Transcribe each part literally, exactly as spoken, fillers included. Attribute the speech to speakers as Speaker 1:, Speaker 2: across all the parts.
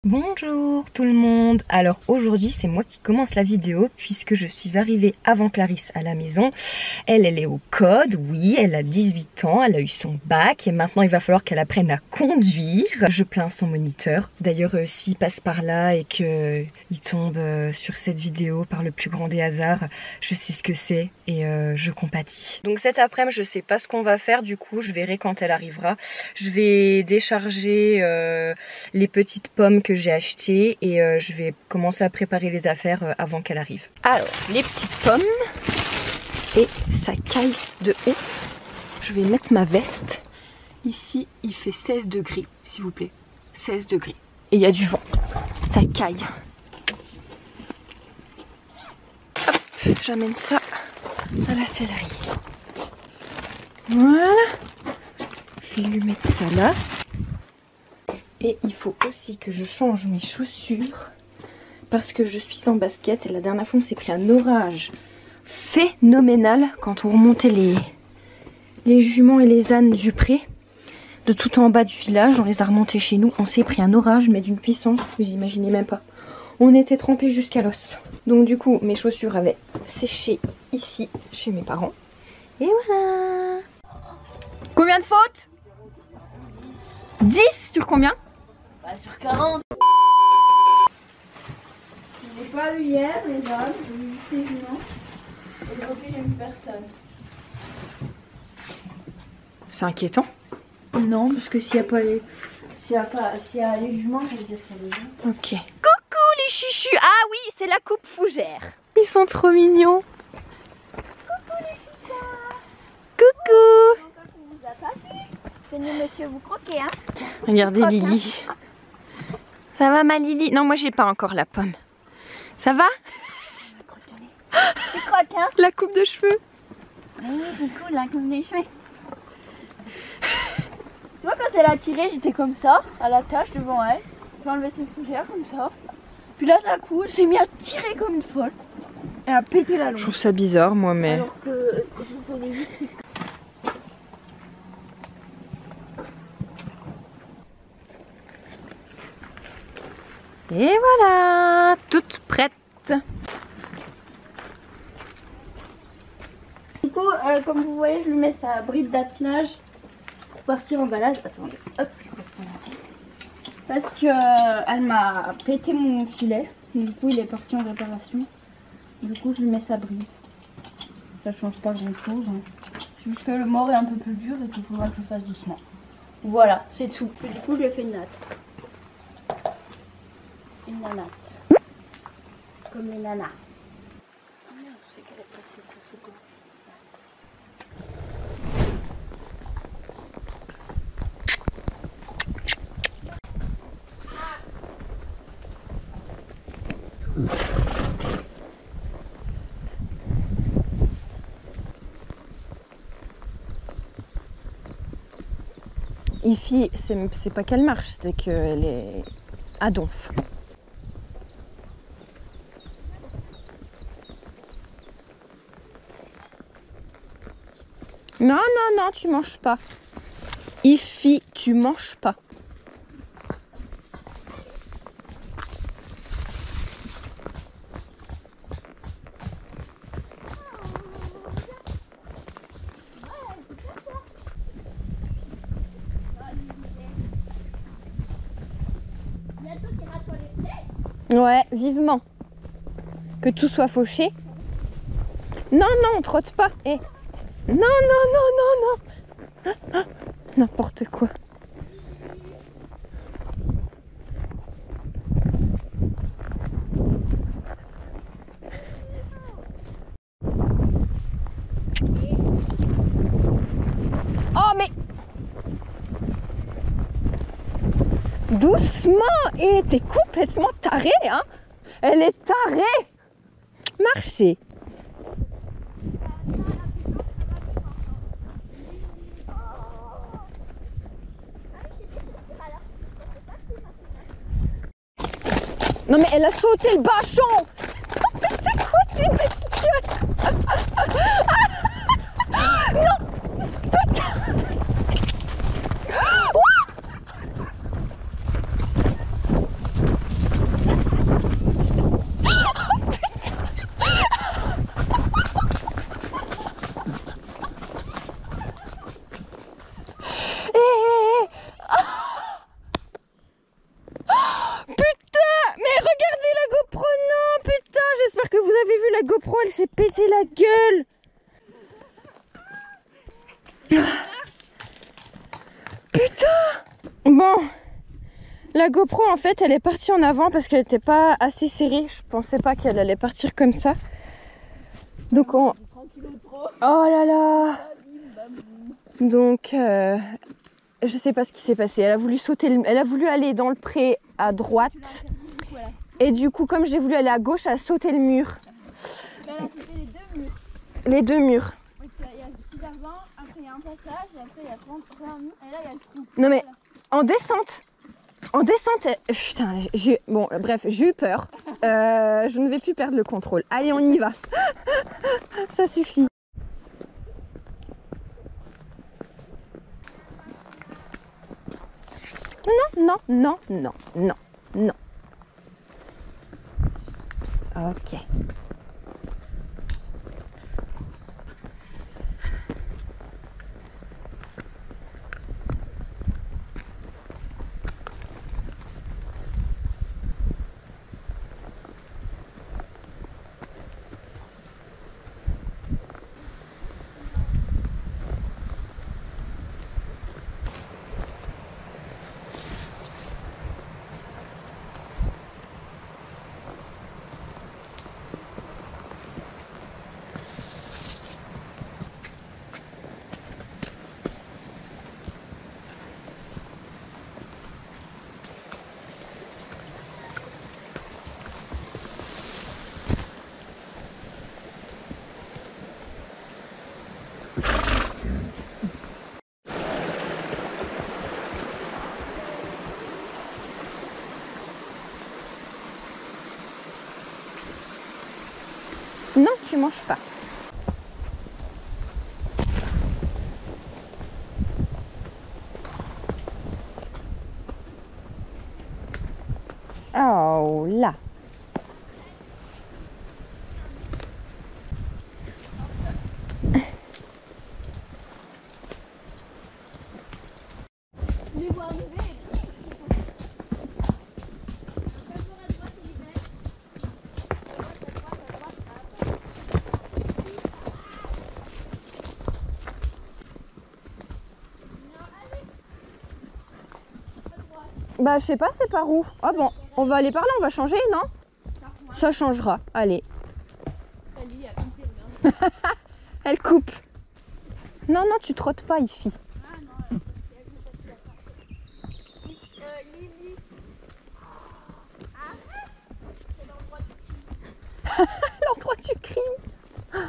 Speaker 1: Bonjour tout le monde. Alors aujourd'hui c'est moi qui commence la vidéo puisque je suis arrivée avant Clarisse à la maison. Elle, elle est au code, oui, elle a dix-huit ans, elle a eu son bac et maintenant il va falloir qu'elle apprenne à conduire. Je plains son moniteur. D'ailleurs euh, s'il passe par là et qu'il tombe euh, sur cette vidéo par le plus grand des hasards, je sais ce que c'est et euh, je compatis. Donc cet après-midi je sais pas ce qu'on va faire, du coup je verrai quand elle arrivera. Je vais décharger euh, les petites pommes que que j'ai acheté et euh, je vais commencer à préparer les affaires euh, avant qu'elle arrive. Alors, les petites pommes et ça caille de ouf. Je vais mettre ma veste. Ici, il fait seize degrés, s'il vous plaît. seize degrés. Et il y a du vent. Ça caille. Hop, j'amène ça à la sellerie. Voilà. Je vais lui mettre ça là. Et il faut aussi que je change mes chaussures parce que je suis en basket et la dernière fois on s'est pris un orage phénoménal quand on remontait les, les juments et les ânes du pré. De tout en bas du village, on les a remontés chez nous. On s'est pris un orage mais d'une puissance, vous imaginez même pas. On était trempés jusqu'à l'os. Donc du coup mes chaussures avaient séché ici chez mes parents. Et voilà. Combien de fautes? dix sur combien?
Speaker 2: Bah, sur quarante. Je n'ai pas eu hier les dames, j'ai eu huit humains. Et aujourd'hui j'ai eu personne.
Speaker 1: C'est inquiétant.
Speaker 2: Non, parce que s'il n'y a pas les. S'il y a pas. S'il y a les juments, ça veut dire qu'il y a des gens.
Speaker 1: Ok. Coucou les chuchus. Ah oui, c'est la coupe fougère. Ils sont trop mignons.
Speaker 2: Coucou les chuchas.
Speaker 1: Coucou.
Speaker 2: Encore qu'on vous a pas vu. Tenez monsieur, vous croquez hein.
Speaker 1: Regardez Lily. Ça va ma Lily? Non, moi j'ai pas encore la pomme. Ça va?
Speaker 2: Tu croques hein?
Speaker 1: La coupe de cheveux.
Speaker 2: Oui, c'est cool la coupe des cheveux. Tu vois quand elle a tiré, j'étais comme ça, à la tâche devant elle. J'ai enlevé ses fougères comme ça. Puis là d'un coup, elle s'est mise à tirer comme une folle. Elle a pété la
Speaker 1: Je
Speaker 2: longe.
Speaker 1: trouve ça bizarre moi mais...
Speaker 2: Alors que je faisais juste...
Speaker 1: Et voilà, toute prête.
Speaker 2: Du coup, euh, comme vous voyez, je lui mets sa bride d'attelage pour partir en balade. Attendez, hop, je passe son ordi. Parce que euh, elle m'a pété mon filet. Du coup, il est parti en réparation. Du coup, je lui mets sa bride. Ça change pas grand chose. Hein. C'est juste que le mort est un peu plus dur et qu'il faudra que je le fasse doucement. Voilà, c'est tout. Et du coup, je lui ai fait une natte. Une nanate. Comme les nanas. Oh merde, c'est qu'elle est passée ça sous gorge.
Speaker 1: Ifi, c'est pas qu'elle marche, c'est qu'elle est à donf. Non, non, non, tu manges pas. Ifi, tu manges pas. Ouais, vivement. Que tout soit fauché. Non, non, on trotte pas. Eh. Non, non, non, non, non. Ah, ah, n'importe quoi. Oh, mais... Doucement. Et t'es complètement tarée, hein. Elle est tarée. Marchez. Non mais elle a sauté le bâchon. Mais c'est quoi ces bestioles? Non. Putain. la GoPro, elle s'est pété la gueule. Putain. Bon, la GoPro en fait elle est partie en avant parce qu'elle n'était pas assez serrée. Je pensais pas qu'elle allait partir comme ça. Donc on... Oh là là. Donc euh, je sais pas ce qui s'est passé. Elle a voulu sauter, le... elle a voulu aller dans le pré à droite. Et du coup comme j'ai voulu aller à gauche, elle a sauté le mur.
Speaker 2: Elle a sauté les deux murs.
Speaker 1: Les deux murs.
Speaker 2: Il y a super vent, après il y a un passage, et après il y a trente un mur, et là il y a le trou.
Speaker 1: Non mais en descente, en descente, elle... putain, j'ai, bon, bref, j'ai eu peur. Euh, je ne vais plus perdre le contrôle. Allez, on y va. Ça suffit. Non, non, non, non, non, non. Ok. Non, tu manges pas. Oh là.
Speaker 2: Je les vois arriver et puis...
Speaker 1: Bah je sais pas, c'est par où. Ah bon, on va aller par là, on va changer, non? Ça changera, allez. Elle coupe. Non, non, tu trottes pas, Ifi.
Speaker 2: Ah non, Lily. Arrête. C'est l'endroit du crime.
Speaker 1: L'endroit du crime.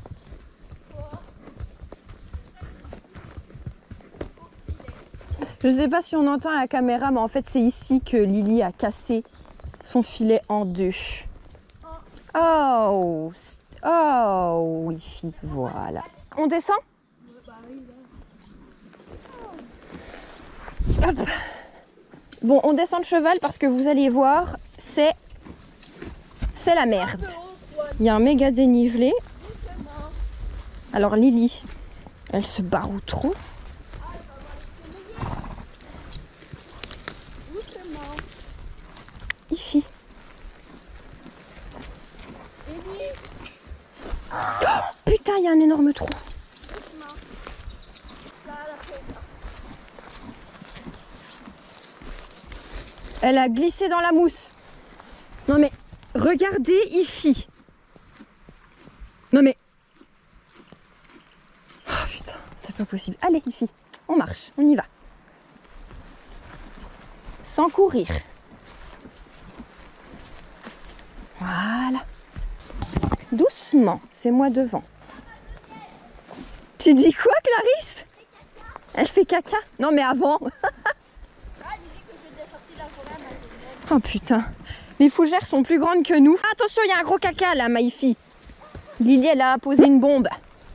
Speaker 1: Je sais pas si on entend à la caméra, mais en fait c'est ici que Lily a cassé son filet en deux. Oh, oh, Ifi, voilà. On descend? Hop. Bon, on descend de cheval parce que vous allez voir, c'est c'est la merde. Il y a un méga dénivelé. Alors Lily, elle se barre où trop. Ifi. Oh, putain, il y a un énorme trou. Elle a glissé dans la mousse. Non mais, regardez Ifi. Non mais... Oh putain, c'est pas possible. Allez Ifi, on marche, on y va. Sans courir. Voilà. Doucement, c'est moi devant. Tu dis quoi, Clarisse? Elle fait caca? Non mais avant. Oh putain, les fougères sont plus grandes que nous. Attention, il y a un gros caca là, Maïfi. Lily, elle a posé une bombe.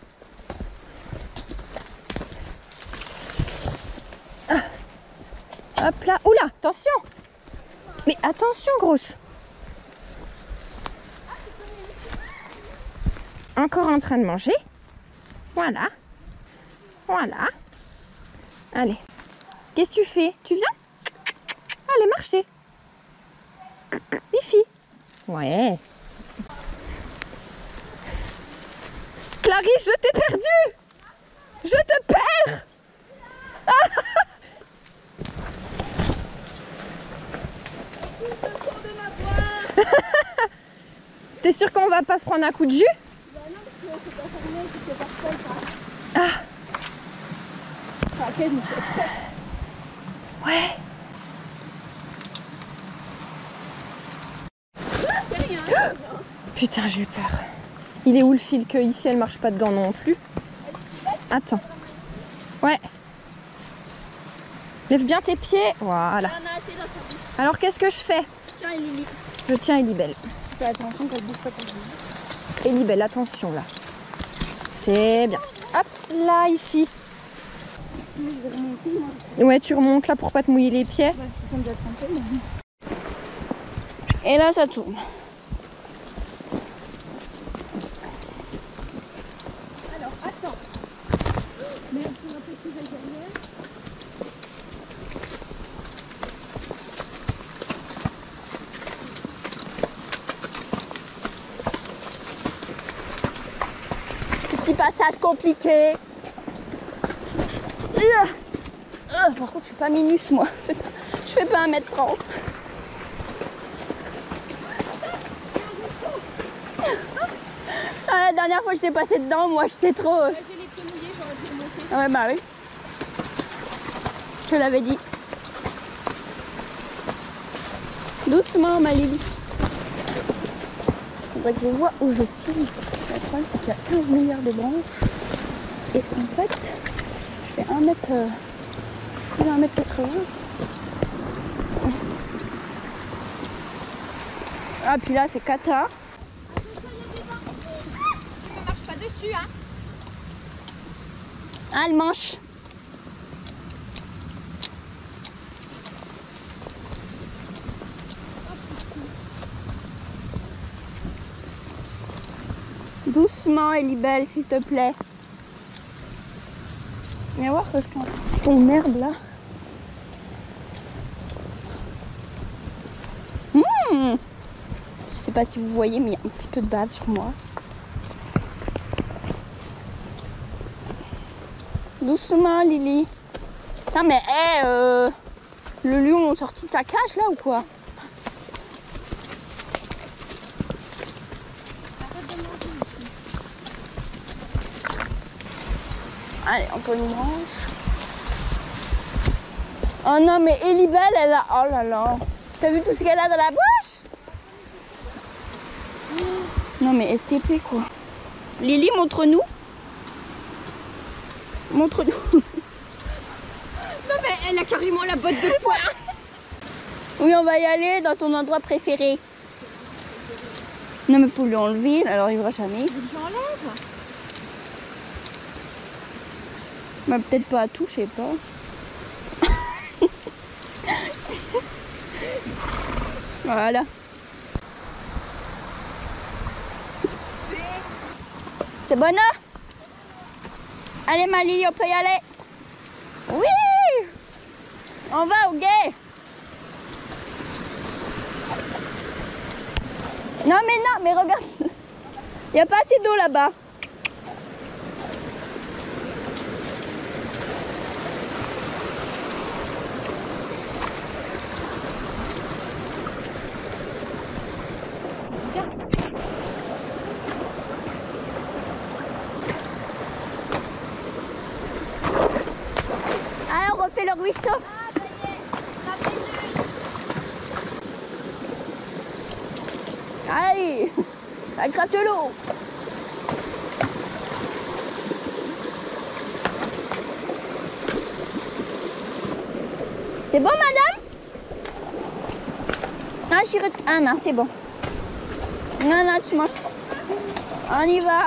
Speaker 1: Ah. Hop là. Oula, attention. Mais attention, grosse. Encore en train de manger. Voilà. Voilà. Allez. Qu'est-ce que tu fais? Tu viens? Allez, marcher. Ifi. Ouais. Clarisse, je t'ai perdu. Je te perds. T'es sûr qu'on va pas se prendre un coup de jus?
Speaker 2: Bah non, parce que c'est pas fermé, c'est pas seul, ça.
Speaker 1: Ah.
Speaker 2: Enfin, ok, je me suis exprès.
Speaker 1: Ouais.
Speaker 2: Ah, c'est rien.
Speaker 1: Putain, j'ai eu peur. Il est où le fil que ici elle marche pas dedans non plus? Attends. Ouais. Lève bien tes pieds. Voilà.
Speaker 2: On a assez dans sa bouche.
Speaker 1: Alors qu'est-ce que je fais?
Speaker 2: Tiens, Lily.
Speaker 1: Je tiens Elibelle.
Speaker 2: Fais attention qu'elle bouge pas ton bouge.
Speaker 1: Elibelle, attention là. C'est bien. Hop là, ici.
Speaker 2: Je vais remonter, moi.
Speaker 1: Ouais, tu remontes là pour pas te mouiller les pieds.
Speaker 2: Bah, je suis déjà trempée, mais... Et là, ça tourne. Alors, attends. Mais on peut un peu plus derrière. Petit passage compliqué. Euh, euh, par contre, je suis pas minus, moi. Je fais pas un mètre trente. Ah, la dernière fois que j'étais passée dedans, moi j'étais trop. Euh...
Speaker 3: J'ai les pieds mouillés, j'aurais dû remonter.
Speaker 2: Ah ouais, bah oui. Je te l'avais dit. Doucement, ma Lily. Faudrait que je vois où je file. Le problème, c'est qu'il y a quinze milliards de branches. Et en fait, je fais un mètre. Euh, plus d'un mètre quatre-vingts. Ah, puis là, c'est cata.
Speaker 3: Tu me marches pas dessus, hein.
Speaker 2: Ah, le manche. Doucement, Elibelle, s'il te plaît. Viens voir que je t'en... C'est ton merde, là. Mmh. Je sais pas si vous voyez, mais il y a un petit peu de bave sur moi. Doucement, Lily. Putain, mais hey, euh, le lion est sorti de sa cage, là, ou quoi? Allez, encore une branche. Oh non, mais Elibelle, elle a... Oh là là. T'as vu tout ce qu'elle a dans la bouche? Non, mais S T P, quoi. Lily, montre-nous. Montre-nous.
Speaker 3: Non, mais elle a carrément la botte de foin.
Speaker 2: Oui, on va y aller dans ton endroit préféré. Non, mais faut lui enlever, elle n'arrivera jamais.
Speaker 3: J'enlève.
Speaker 2: Bah, peut-être pas à tout, je sais pas. Voilà. C'est bon, là? Allez, ma Lily, on peut y aller. Oui! On va au guet. Non, mais non, mais regarde. Il n'y a pas assez d'eau là-bas. Allez, on refait le ruisseau.
Speaker 3: Ah, ça y est. Ça fait deux.
Speaker 2: Allez, ça gratte l'eau. C'est bon, madame? Non, chérie. Ah non, c'est bon. Non, non, tu manges pas. On y va.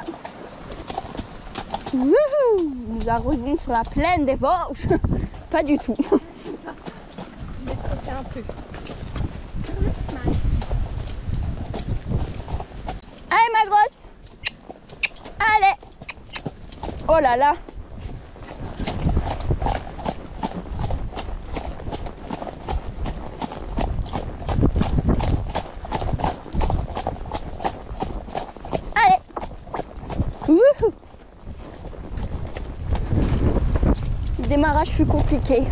Speaker 2: Wouhou! Nous arrivons sur la plaine des Vosges. Pas du tout.
Speaker 3: Je vais trotter un peu.
Speaker 2: Allez, ma grosse. Allez. Oh là là. Allez. Wouhou. je suis compliquée.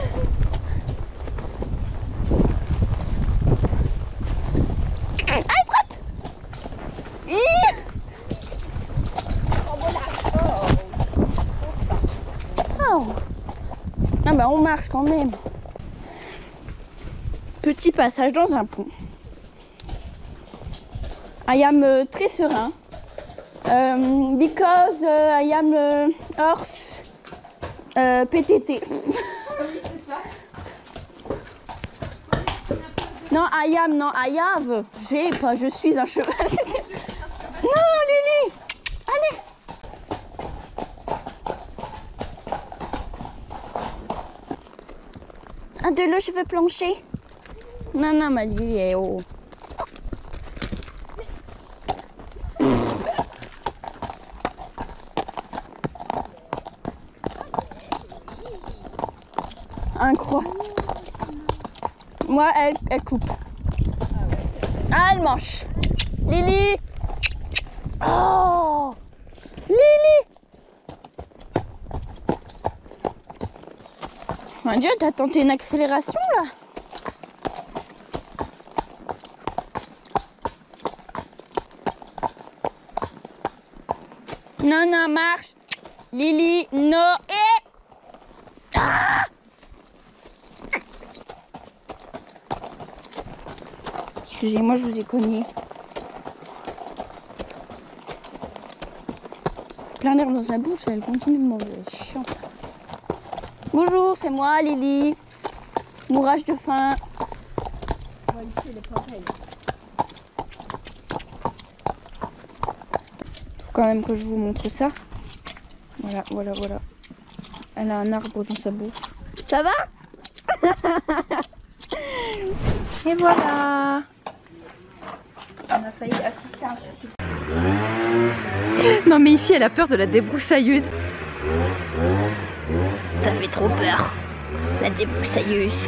Speaker 2: Allez, trotte. Oh. Ah bah on marche quand même. Petit passage dans un pont. I am uh, très serein. Um, because uh, I am uh, horse uh, P T T.
Speaker 3: Oui, c'est ça.
Speaker 2: Non, I am, non, I have. J'ai pas, je suis un cheval. Non, Lily. Allez. Un de l'eau, je veux plancher. Non, non, ma Lily est haut. Incroyable. Moi, elle, elle coupe. Ah, elle mange. Lily. Oh, Lily. Mon Dieu, t'as tenté une accélération là. Non, non, marche. Lily, non. Et... Ah, excusez-moi, je vous ai cogné. Plein d'air dans sa bouche, elle continue de manger. Elle est chiante. Bonjour, c'est moi, Lily. Mourage de faim.
Speaker 3: Ouais, ici, elle est pareille.
Speaker 2: Faut quand même que je vous montre ça. Voilà, voilà, voilà. Elle a un arbre dans sa bouche. Ça va?
Speaker 1: Et voilà.
Speaker 2: On a failli assister à un suicide.
Speaker 1: Non mais Ify, elle a peur de la débroussailleuse.
Speaker 2: Ça fait trop peur. La débroussailleuse.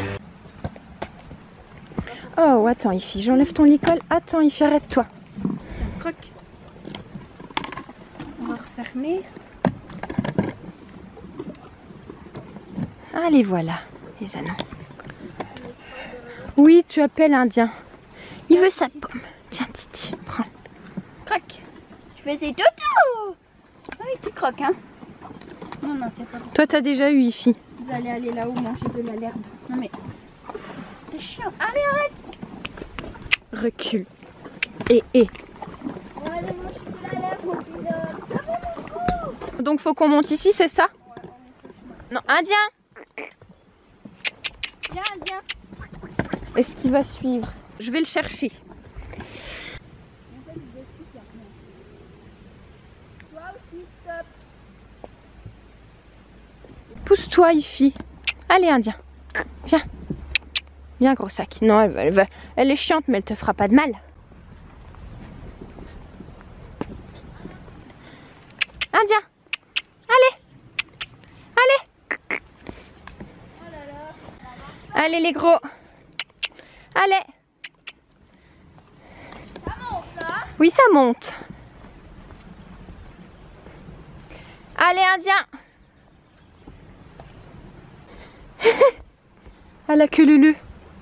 Speaker 1: Oh, attends Ify, j'enlève ton licol. Attends Ify, arrête-toi.
Speaker 2: Tiens, croque. On va refermer.
Speaker 1: Allez, voilà, les anneaux. Oui, tu appelles Indien. Il veut sa pomme. Tiens, Titi, prends.
Speaker 2: Croque. Tu fais ses toutous. Ah oui, tu croques, hein. Non, non, c'est pas bon.
Speaker 1: Toi, t'as déjà eu Ify.
Speaker 2: Vous allez aller là-haut manger de la l'herbe. Non mais... T'es chiant. Allez, arrête.
Speaker 1: Recule. Et, et.
Speaker 2: On va aller manger de la l'herbe, mon pilote.
Speaker 1: Donc, faut qu'on monte ici, c'est ça? Non, Indien.
Speaker 2: Viens, viens.
Speaker 1: Est-ce qu'il va suivre? Je vais le chercher.
Speaker 2: Toi aussi, stop.
Speaker 1: Pousse-toi, Ify. Allez, Indien. Viens. Viens, gros sac. Non, elle, va, elle, va, elle est chiante, mais elle te fera pas de mal. Indien. Allez. Allez. Allez, les gros. Allez.
Speaker 2: Ça monte là.
Speaker 1: Oui, ça monte. Allez, Indien. À la queue lulu.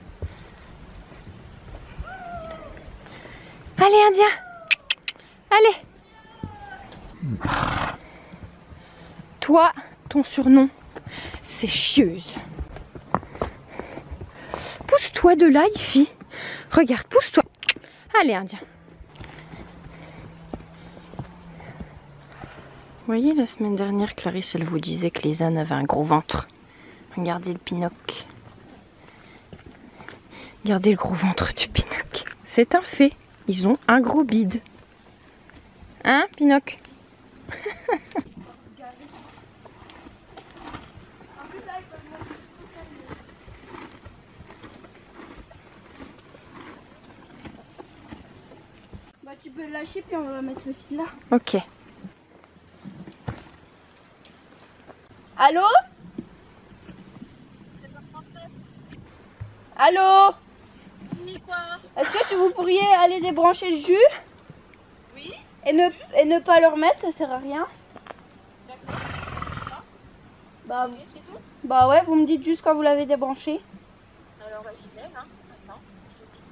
Speaker 1: Allez, Indien. Allez. Toi, ton surnom, c'est chieuse. Pousse-toi de là, Ify. Regarde, pousse-toi. Allez, Indien. Vous voyez, la semaine dernière, Clarisse, elle vous disait que les ânes avaient un gros ventre. Regardez le Pinocchio. Regardez le gros ventre du Pinocchio. C'est un fait. Ils ont un gros bide. Hein, Pinocchio?
Speaker 2: Bah tu peux le lâcher puis on va mettre le fil là.
Speaker 1: Ok.
Speaker 2: Allô? Allô?
Speaker 3: Oui, quoi?
Speaker 2: Est-ce que tu- vous pourriez aller débrancher le jus?
Speaker 3: Oui.
Speaker 2: Et ne, et ne pas le remettre, ça sert à rien. Bah,
Speaker 3: Ok, c'est tout.
Speaker 2: bah ouais, vous me dites juste quand vous l'avez débranché.
Speaker 3: Alors vas-y, mec, hein. Attends, je te dis.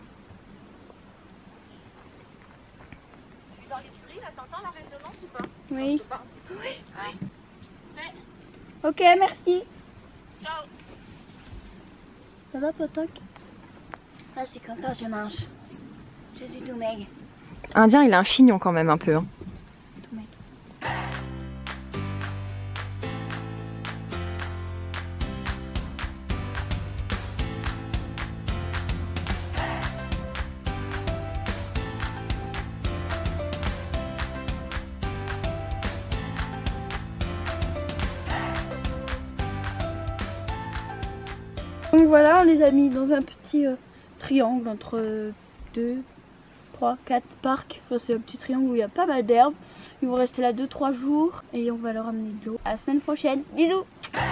Speaker 3: Je suis dans l'écurie, là, t'entends la résonance ou pas?
Speaker 2: Oui.
Speaker 3: Je te parle. Oui, oui. Ouais.
Speaker 2: Ok, merci.
Speaker 3: Ciao.
Speaker 2: Ça va, Potoc? Ah, c'est content, je mange. Je suis tout maigre.
Speaker 1: Indien, il a un chignon quand même un peu. Hein.
Speaker 2: Tout maigre. Donc voilà, on les a mis dans un petit euh, triangle entre deux, trois, quatre parcs. Enfin, c'est un petit triangle où il y a pas mal d'herbes. Ils vont rester là deux trois jours et on va leur amener de l'eau. À la semaine prochaine. Bisous!